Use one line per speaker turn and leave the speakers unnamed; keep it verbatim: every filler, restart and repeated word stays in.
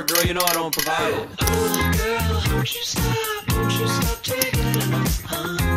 it, girl, you know I don't provide it.
Oh, girl, won't you stop, won't you stop taking it? Uh.